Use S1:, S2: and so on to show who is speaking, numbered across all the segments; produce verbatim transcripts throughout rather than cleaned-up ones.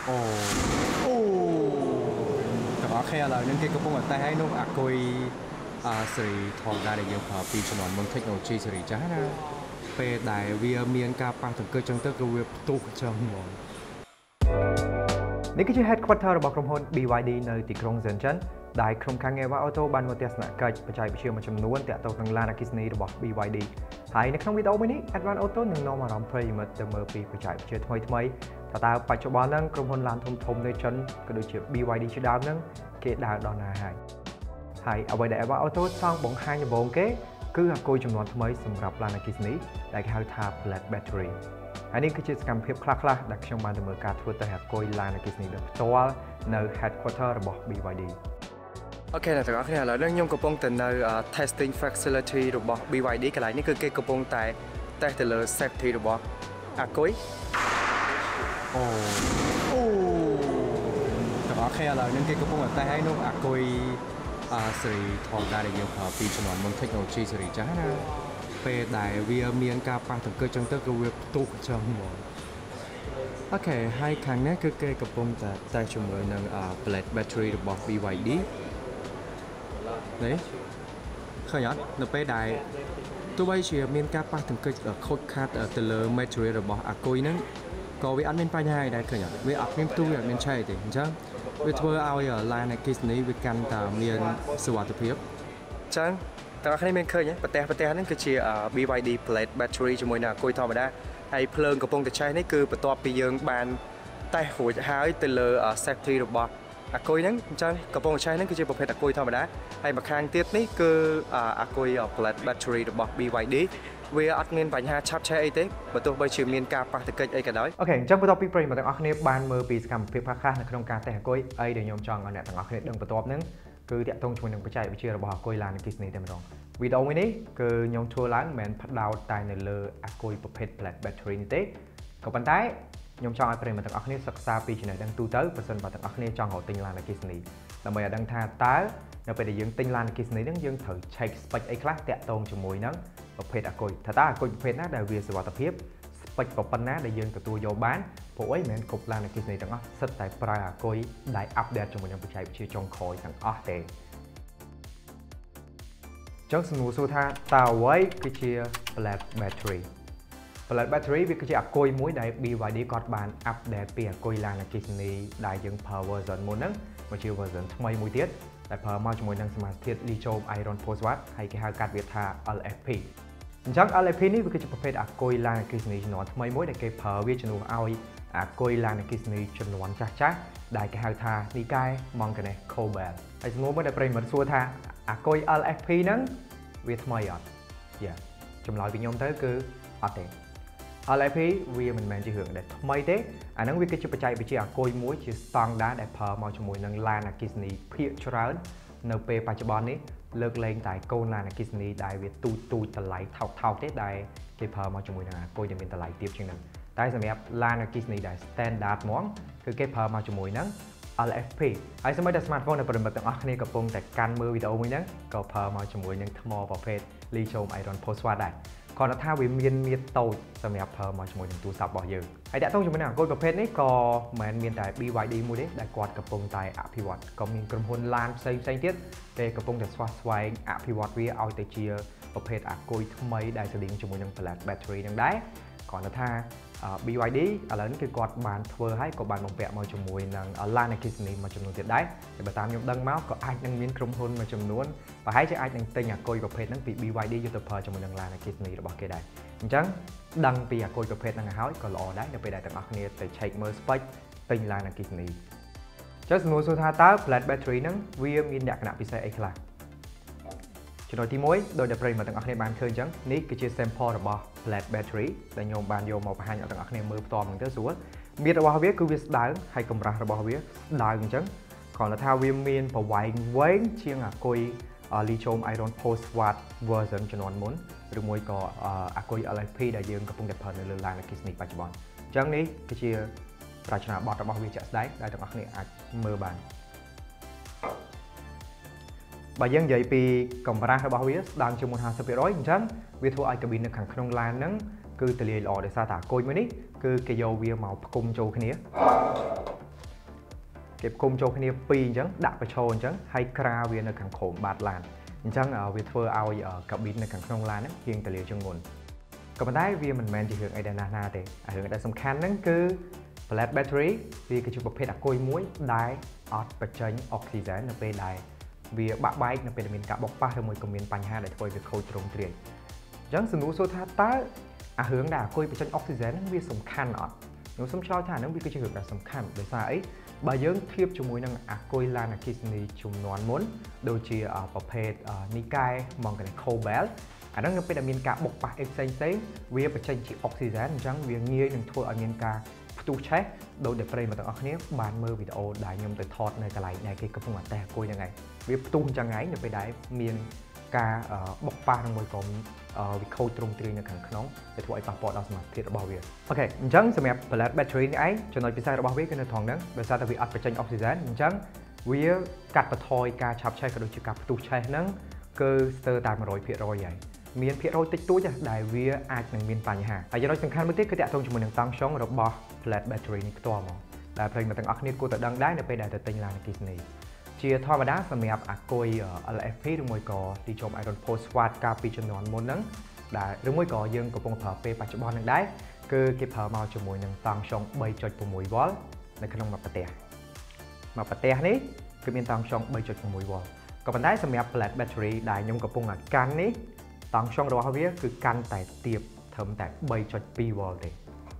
S1: โอ้โอ้แต่ว่าแค่เรานั่นคือก็ปุ่งแต่ให้นุ่มอักกุยอาสิริทองได้ในยังพอปีฉนวนเมืองเทคโนโลยีสิริจ้านะเปได้เวียเมียนกาปังถึงเกิดจังเตอร์กเวียตุกจังหวงนี่ก็คือ headquarter របស់ក្រុមហ៊ុន บี วาย ดี នៅទីក្រុង Shenzhen ដែលក្រុមការងារ Auto បានមកទស្សនកិច្ចបច្ចេកវិទ្យាមួយចំនួនទាក់ទងនឹងឡានអគ្គិសនីរបស់ บี វาย ดี ហើយនៅក្នុងវីដេអូមួយនេះ Advan Auto នឹងនាំអារម្មណ៍ប្រិយមិត្តទៅមើលពីបច្ចេកវិទ្យាថ្មីថ្មីថាតើបច្ចុប្បន្នហ្នឹងក្រុមហ៊ុនឡានធំធំនៅចិនក៏ដូចជា บี វาย ดี ជាដើមហ្នឹងគេដើរដល់ណាហើយហើយអ្វីដែល Advan Auto ចង់បង្ហាញដំបូងគេគឺអាគុយចំនួនថ្មីសម្រាប់ឡានអគ្គិសនីដែលគេហៅថា Black Battery ហើយនេះគឺជាសកម្មភាពខ្លះៗដែលខ្ញុំបានទៅមើលការធ្វើតេស្តអាគុយឡានអគ្គិសនីដោយផ្ទាល់នៅ headquarter របស់ บี វาย ดี អូខេអ្នកទាំងអស់គ្នាឥឡូវនេះខ្ញុំកំពុងតែនៅ testing facility របស់ บี វาย ดี កន្លែងនេះគឺគេកំពុងតែ test ទៅលើ safety របស់អាគុយអូអូទាំងអស់គ្នាឥឡូវនេះគេកំពុងតែ test ឲ្យនោះអាគុយអាសេរីថងដែរដែលយើងប្រើពីចំនួនមុន technology សេរីចាស់ណាពេលដែលវាមានការប៉ះទង្គិចចឹងទៅគឺវាផ្ទុះចឹងហ្មងអូខេហើយខាងនេះគឺគេកំពុងតែតែជាមួយនឹង Black Battery របស់ บี វาย ดี នេះឃើញអត់នៅពេលដែលទោះបីជាមានការប៉ះទង្គិចខូចខាតទៅលើ material របស់អាគុយហ្នឹងក៏វាអត់មានបញ្ហាដែរឃើញអត់វាអត់មានផ្ទុះវាអត់មានឆេះទេអញ្ចឹងវាធ្វើឲ្យឡានអគ្គិសនីវាកាន់តែមានសុវត្ថិភាពអញ្ចឹងតើអ្នកគ្នាមានឃើញទេប្រទេសប្រទេសហ្នឹងគឺជា บี វาย ดี Black Battery ជាមួយនឹងអាគុយធម្មតាហើយភ្លើងកំពុងតែឆេះនេះគឺបន្ទាប់ពីយើងបានតេស្តរួចហើយទៅលើ safety របស់អាគុយហ្នឹងអញ្ចឹងកំពុងឆេះហ្នឹងគឺជាប្រភេទអាគុយធម្មតាហើយមួយខាងទៀតនេះគឺអាគុយ Black Battery របស់ บี វาย ดี វាអត់មានបញ្ហាឆាប់ឆេះអីទេបើទោះបីជាមានការប៉ះទង្គិចអីក៏ដោយអូខេអញ្ចឹងបន្ទាប់ពីប្រិយមិត្តទាំងអស់គ្នាបានមើលពីសកម្មភាពខ្លះៗនៅក្នុងការតេស្តអាគុយអីដែលខ្ញុំចង់ឲ្យអ្នកទាំងអស់គ្នាដឹងបន្ទាប់ហ្នឹងគឺតាក់ទងជាមួយនឹងបច្ចេកវិទ្យារបស់អាគុយឡានអគ្គិសនីតែម្ដងវីដេអូមួយនេះគឺខ្ញុំធ្វើឡើងមិនមែនផ្ដោតតែនៅលើអាគុយប្រភេទ Black Battery នេះទេក៏ប៉ុន្តែខ្ញុំចង់ឲ្យប្រិយមិត្តទាំងអស់គ្នាសិក្សាពីចំណេះដឹងទូទៅបើសិនបើទាំងអស់គ្នាចង់រកទិញឡានអគ្គិសនីដើម្បីឲ្យដឹងថាតើនៅពេលដែលយើងទិញឡានអគ្គិសនីហ្នឹងយើងត្រូវ check spec អីខ្លះតាក់ទងជាមួយនឹងប្រភេទអាគុយថាតើអាគុយប្រភេទណាដែលវាសុវត្ថិភាព spec ប៉ុណ្ណាដែលយើងទទួលយកបានព្រោះអីមិនមែនគ្រប់ឡានអគ្គិសនីទាំងអស់សិតតែប្រើអាគុយដែល update ជាមួយនឹងបច្ចេកវិទ្យាចុងក្រោយទាំងអស់ទេចុងសំណួរសួរថាតើអ្វីគឺជា Black Battery Black Battery វាគឺជាអាគុយមួយដែល บี វาย ดี គាត់បាន update ពីអាគុយឡានអគ្គិសនីដែលយើងប្រើ version មុនហ្នឹងមកជា version ថ្មីមួយទៀតដែលប្រើមកជាមួយនឹងសមាសធាតុ lithium iron phosphate ហើយគេហៅកាត់វាថា แอล เอฟ พี អញ្ចឹង แอล เอฟ พี នេះវាគឺជាប្រភេទអាគុយឡានអគ្គិសនីជំនាន់ថ្មីមួយដែលគេប្រើវាជំនួសឲ្យអាគុយឡានអគ្គិសនីជំនាន់ចាស់ចាស់ដែលគេហៅថា Nikkei Manganese Cobalt ហើយសំណួរមួយដែលប្រិយមិត្តសួរថាអាគុយ แอล เอฟ พี ហ្នឹងវាថ្មីអត់យ៉ាចម្លើយពីខ្ញុំទៅគឺអត់ទេ แอล เอฟ พี វាមិនមែនជារឿងដែលថ្មីទេអាហ្នឹងវាគឺជាបច្ចេកវិទ្យាអាគុយមួយជា standard ដែលប្រើមកជាមួយនឹងឡានអគ្គិសនីភាគច្រើននៅពេលបច្ចុប្បន្ននេះលើកលែងតែកូនឡានអគ្គិសនីដែលវាទូចទូចតម្លៃថោកថោកទេដែលគេប្រើមកជាមួយនឹងអាគុយដែលមានតម្លៃទាបជាងហ្នឹងតែសម្រាប់ឡានអគ្គិសនីដែល standard ហ្មងគឺគេប្រើមកជាមួយនឹង แอล เอฟ พี ហើយសូម្បីតែ smartphone នៃប្រិមិត្តទាំងអស់គ្នាកំពុងតែកាន់មើលវីដេអូមួយហ្នឹងក៏ប្រើមកជាមួយនឹងថ្មប្រភេទ lithium iron phosphate ដែរគាត់ថាវាមានមាត្រតូចសម្រាប់ប្រើមកជាមួយនឹងទូរស័ព្ទរបស់យើងហើយតាក់ទងជាមួយនឹងអាគុយប្រភេទនេះក៏មិនមែនមានតែ บี វาย ดี មួយទេដែលគាត់កំពុងតែអភិវឌ្ឍក៏មានក្រុមហ៊ុនឡានផ្សេងផ្សេងទៀតគេកំពុងតែស្វះស្វែងអភិវឌ្ឍវាឲ្យទៅជាប្រភេទអាគុយថ្មីដែលស្តៀងជាមួយនឹង Black Battery នឹងដែរគាត់ថា บี វาย ดี ឥឡូវនេះគឺគាត់បានធ្វើហើយក៏បានបំពាក់មកជាមួយនឹងឡានអគ្គិសនីមួយចំនួនទៀតដែរតែបើតាមខ្ញុំដឹងមកក៏អាចនឹងមានក្រុមហ៊ុនមួយចំនួនប្រហែលជាអាចនឹងទិញអាគុយប្រភេទហ្នឹងពី บี វาย ดี យកទៅប្រើជាមួយនឹងឡានអគ្គិសនីរបស់គេដែរអញ្ចឹងដឹងពីអាគុយប្រភេទហ្នឹងហើយក៏ល្អដែរនៅពេលដែលទាំងអស់គ្នាទៅ check មើល spec ទិញឡានអគ្គិសនីចុះសំណួរសួរថាតើ Black Battery ហ្នឹងវាមានលក្ខណៈពិសេសអីខ្លះចំណុចទីមួយដោយដែលប្រិយមិត្តទាំងអស់គ្នាបានឃើញអញ្ចឹងនេះគឺជា sample របស់ Black Battery ដែលខ្ញុំបានយកមកបង្ហាញឲ្យទាំងអស់គ្នាមើលផ្ទាល់ហ្នឹងទៅស្រួលមាត្ររបស់វាគឺវាស្ដើងហើយកម្រាស់របស់វាស្ដើងអញ្ចឹងគ្រាន់តែថាវាមានប្រវែងវែងជាងអាគុយ lithium iron phosphate version ជំនាន់មុនឬមួយក៏អាគុយ แอล เอฟ พี ដែលយើងកំពុងតែប្រើនៅលើឡានអគ្គិសនីបច្ចុប្បន្នអញ្ចឹងនេះគឺជារចនាបថរបស់វាជាក់ស្ដែងដែលទាំងអស់គ្នាអាចមើលបានបើយើងនិយាយពីកម្រាស់របស់វាស្ដើងជាង ห้าสิบเปอร์เซ็นต์ អញ្ចឹងវាធ្វើឲ្យកាប៊ីននៅខាងក្នុងឡានហ្នឹងគឺទលាយល្អដោយសារតែអាគុយមួយនេះគឺគេយកវាមកផ្គុំចូលគ្នាเก็บคุมโจคเนียปีจังดักไปโชว์จังให้คราเวียนในขังโขมบาดลานจังเวียเฟอร์เอากับบินในขังขนมลานนั้นเพียงแต่เลี้ยวจังงนกับมันได้เวียมันแมนจะเหืองไอเดนานาเตะเหืองไอเดสำคัญนั่นคือแฟลชแบตเตอรี่เวียกระจุกประเภทอะโกยมุ้ยได้ออดปัจจัยออกซิเจนในเป็นได้เวียบะใบในเป็นมีนกะบอกป้าเธอมวยกับมีนปัญหาได้ถอยเวียโคตรงเตรียจังสนุโซธาตาอะเหืองด่าโกยปัจจัยออกซิเจนนั้นเวียสำคัญอ่ะหนูสมชอบท่านั้นเวียก็จะเหืองด่าสำคัญโดยสายบายังเทียบจมูกนั่งอะโกยลานาคิสนีจุ่มนวลม้วนโดยเชียประเภทนิกายมองกันในโคเบลอันนั้นเป็นมีนกะบกปะเอ็กเซนเซเวียปัจจัยจีออกซิเจนจังเวียเงี้ยหนึ่งทั่วมีนกาตู้ใช้โดยเดปรย์มาตั้งอันนี้บานเมื่อวิดีโอได้ยมตัวทอดในกระไรในเกี่ยวกับพวกมันแต่โกยยังไงเวียตู้จังไงเนี่ยไปได้มีนกาบกปะทางมวยกรมวิเคราะห์ตรงตรีในขังขนมไปถวายปากปอดเอาสมาธิระบายเวียโอเคจังสำหรับผลิตแบตเตอรี่นี้ไอ้จนหน่อยพิเศษระบายเวียกันในทองนั้นโดยสารตะวิอัดปัจจัยออกซิเจนจังเวียกัดปะทอยการชับใช้กระดูกกับตู้ใช้นั้นก็สเตอร์ตามมาร้อยเพียรอยใหญ่มีนเพียรอยติดตัวจะได้เวียอาจหนึ่งมีนปัญหาอาจจะน้อยสำคัญเมื่อที่คือจะตรงจมูกหนึ่งตั้งช่องระบายผลิตแบตเตอรี่นี้ตัวมั้งแต่เพลงมาตั้งอักนี้กูแต่ดังได้ในไปได้แต่ติงลานกิสนีเชียร์ทอมาด้าสำหรับอักโกยเอลเอฟพีหรือมวยกอที่ชมไอรอนโพสต์วัดกาปีจนวนมนนั้นได้หรือมวยกอยังกับปงเผาเปปัจจุบันนั้นได้คือเก็บเผามาจมูกหนึ่งตั้งช่องใบจดปุ่มมวยวอลในขนมมาปะเตะมาปะเตะนี้คือมีตั้งช่องใบจดปุ่มมวยวอลก็เป็นได้สำหรับผลิตแบตเตอรี่ได้ยงกับปงอัดกันนี้ตั้งช่องระหว่างเวียคือกันแต่เตียบเทิมแต่ใบจดปีวอลเลย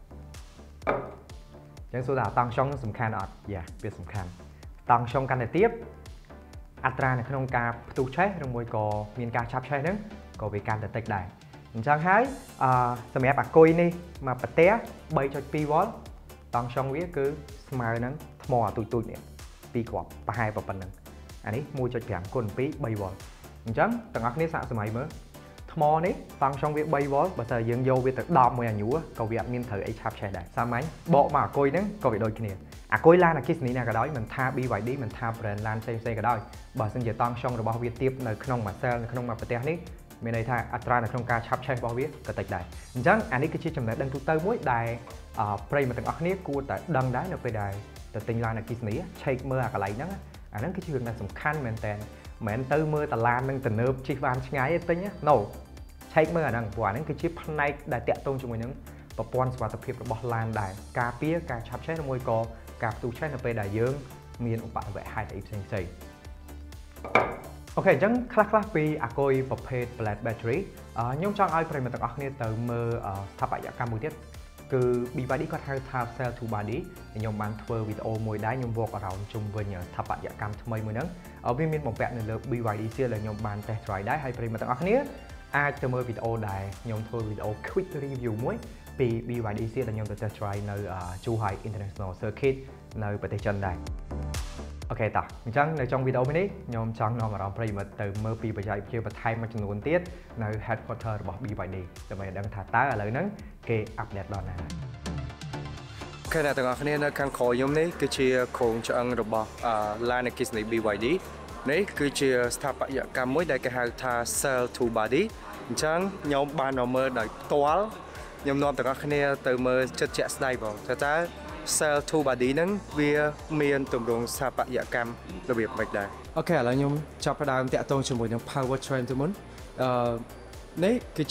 S1: ยังสุดาตั้งช่องสำคัญอ่ะอย่าเป็นสำคัญตั้งช่องกันแต่เตียบอัตราในขนมกาตู้ใช้ในมวยกอมีการชับใช้นั้นก็เป็นการแต่เต็กได้จังให้สมัยปากกุยนี่มาปะเตะใบจดปีวอลตั้งช่องเวียคือสมัยนั้นหมอตุยตุยเนี่ยปีกว่าปะhaiปะปันนึงอันนี้มวยจดแข็งคนปีใบวอลจังตั้งอักนี้สะสมัยเมื่อมอนี้ตั้งช่องเวียใบวอลภาษายังโยเวียแต่ดอมมวยอันยูก็เวียมีนเถอไอชับใช้ได้สมัยบอกมากุยนั้นก็เวียโดยขี้อะโกยลานอะคิสนี้นะก็ได้มันท่าบีไวดี้มันท่าแบรนด์ลานเซนๆก็ได้บางสิ่งจะต้องช่องระบบวิธีในขนมมาเซลในขนมมาประเทศนี้มีในท่าอัตราในขนมการชับใช้บอวิก็ติดได้จังอันนี้คือชี้จำแนกดังทุกเตอร์มุ้ยได้ปริมาณต่างๆนี้กูแต่ดังได้ในไปได้แต่ติงลานอะคิสนี้ใช้เมื่ออะไรนั้นอันนั้นคือชื่อในสำคัญเหมือนแต่เหมือนเตอร์เมื่อแต่ลานนั่งแต่เนิบชีวานง่ายติงเนี่ย no ใช้เมื่อนั่งกว่านั้นคือชี้พันในได้เตะตรงจมูกนั้นประปอนสวัสดิภาพระบบลานได้กาเปียการชับใช้ในมวยกอกับตู้ใช้ในไปได้เยอะมีอุปกรณ์แบบhaiแต่อีกสิ่งสิ่งโอเคจังคลาคลาปีอะโกยประเภทแบตแบตเตอรี่ย่อมจังไอ้ปริมาณต่างๆเนี่ยเติมเมื่อสถาปัตยกรรมมือเทียบคือบีบาดี้ก็ทำทำเซลล์ทูบาดี้ย่อมบันทึกวิดีโอมวยได้ย่อมบอกเราจุ่มเวเนี่ยสถาปัตยกรรมทำไมมือนั้นเอาวิมินบอกแปะในเรื่องบีบาดี้เสียเลยย่อมบันแต่ทรายได้ให้ปริมาณต่างๆเนี่ยอาจจะเมื่อวิดีโอได้ย่อมทำวิดีโอควิกรีวิวมวยปี บี วาย ดี ซี là nhôm từ test drive nơi Chu Hai International Circuit nơiประเทศจันได้โอเคต่อจังในช่องวิดีโอนี้nhômจังนำมาเราปริมาณเติมเมื่อปีปัจจัยเชื่อประเทศมาจำนวนเตี้ยใน headquarter របស់ บี วาย ดี แต่ไม่ดังថាតើឥឡូវហ្នឹងគេอัปเดตដល់ណាខណៈទាំងអស់គ្នានៅខាងក្រោយខ្ញុំនេះគឺជាโครงឆ្អឹងរបស់ Lanakis នៃ บี វ៉ៃ ดี នេះគឺជាស្ថាបត្យកម្មមួយដែលគេហៅថា Cell to Body អញ្ចឹងខ្ញុំបានមកមើលដោយផ្ទាល់ខ្ញុំនាំទាំងអស់គ្នាទៅមើលចិត្តជាក់ស្ដែងបងថាតើ Cell to Body ហ្នឹងវាមានទម្រង់ស្ថាបត្យកម្មរបៀបម៉េចដែរអូខេឥឡូវខ្ញុំចាប់ផ្ដើមតាក់ទងជាមួយនឹង Power Train ទៅមុនអឺនេះគឺជា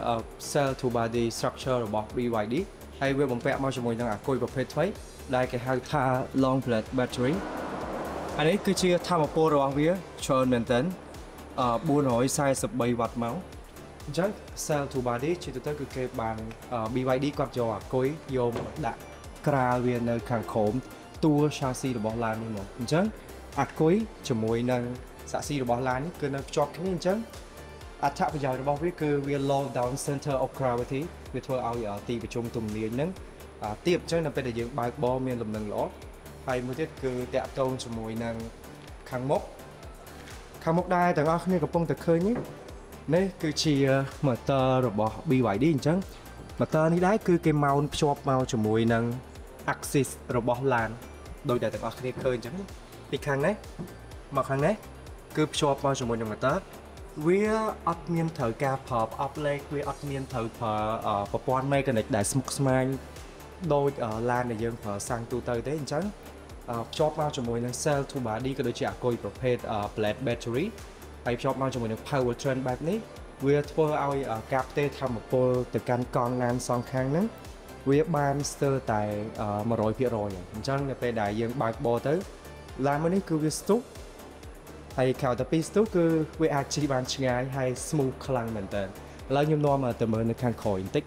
S1: Cell to Body Structure របស់ บี វ៉ៃ ดี ហើយវាបំពាក់មកជាមួយនឹងអាគុយប្រភេទថ្មីដែលគេហៅថា Long Plate Battery អានេះគឺជាធម្មពលរបស់វាច្រើនមែនទែនអឺbốn trăm bốn mươi baវ៉ាត់ម៉ោងអញ្ចឹង Cell to Body ជាទូទៅគឺគេបាន บี វ៉ៃ ดี គាត់យកអាគុយយកដាក់ក្រាលវានៅខាងក្រោមតួ chassis របស់ឡាននេះមកអញ្ចឹងអាគុយជាមួយនឹងសាក់ស៊ីរបស់ឡាននេះគឺនៅភ្ជាប់គ្នាអញ្ចឹងអត្ថប្រយោជន៍របស់វាគឺវា low down center of gravity វាធ្វើឲ្យទីប្រជុំទំនាញហ្នឹងទាបអញ្ចឹងនៅពេលដែលយើងបើកបរមានលំនឹងល្អហើយមួយទៀតគឺតាក់ទងជាមួយនឹងខាងមុខខាងមុខដែរទាំងអស់គ្នាកំពុងតែឃើញនេះនេះគឺជា motor របស់ บี វ៉ៃ ดี អញ្ចឹង motor នេះដែរគឺគេ mount ភ្ជាប់មកជាមួយនឹង axis របស់ឡានដោយតែទាំងអស់គ្នាឃើញអញ្ចឹងពីខាងនេះមកខាងនេះគឺភ្ជាប់មកជាមួយនឹង motor វាអត់មានត្រូវការប្រើ up leg វាអត់មានត្រូវប្រើប្រព័ន្ធ mechanic ដែលស្មុគស្មាញដោយឡានដែលយើងប្រើសាំងទូទៅទេអញ្ចឹង
S2: ភ្ជាប់មកជាមួយនឹង cell to body ក៏ដូចជាអាគុយប្រភេទ plate battery ហើយភ្ជាប់មកជាមួយនឹង power train បែបនេះវាធ្វើឲ្យការផ្ទេរធម្មពលទៅកាន់កង់ណានសងខាងហ្នឹងវាបានស្ទើរតែ one hundred percent អញ្ចឹងនៅពេលដែលយើងបើកបរទៅឡានមួយនេះគឺវាស្ទុះហើយខោតាពីស្ទុះគឺវាអាចជិះបានឆ្ងាយហើយ smooth ខ្លាំងមែនតើឥឡូវខ្ញុំនាំទៅមើលនៅខាងក្រោយបន្តិច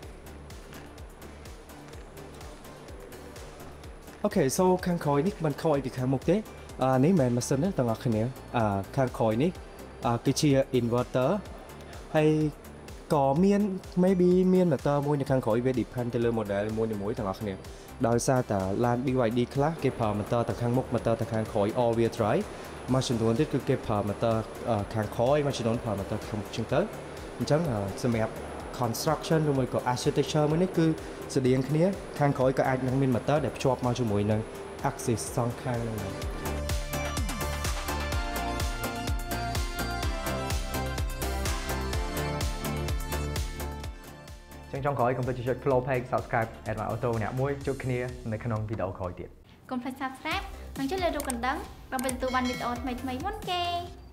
S2: អូខេ so ខាងក្រោយនេះមិនខុសពីខាងមុខទេអានេះមិនមែនម៉ាស៊ីនទេទាំងអស់គ្នាអាខាងក្រោយនេះគឺជា inverter ហើយក៏មាន maybe មាន motor មួយនៅខាងក្រោយវា depend ទៅលើ model មួយៗទាំងអស់គ្នាដោយសារតែឡាន ប៊ី វ៉ៃ ឌី ខ្លះគេប្រើ motor ទៅខាងមុខ motor ទៅខាងក្រោយ all wheel drive មួយចំនួនទៀតគឺគេប្រើ motor ខាងក្រោយមួយចំនួនប្រើ motor ខាងមុខចឹងទៅអញ្ចឹងសម្រាប់ construction ឬមួយក៏ architecture មួយនេះគឺស្តៀងគ្នាខាងក្រោយក៏អាចនឹងមាន motor ដែលភ្ជាប់មកជាមួយនឹង axis សងខាងហ្នឹង
S1: ចឹងចុងក្រោយកុំភ្លេចចុច follow page subscribe Advan Auto អ្នកមួយជួបគ្នានៅក្នុងវីដេអូក្រោយទៀត
S3: កុំភ្លេច subscribe និងចុចលើរូបកណ្ដឹងដើម្បីទទួលបានវីដេអូថ្មីៗមុនគេ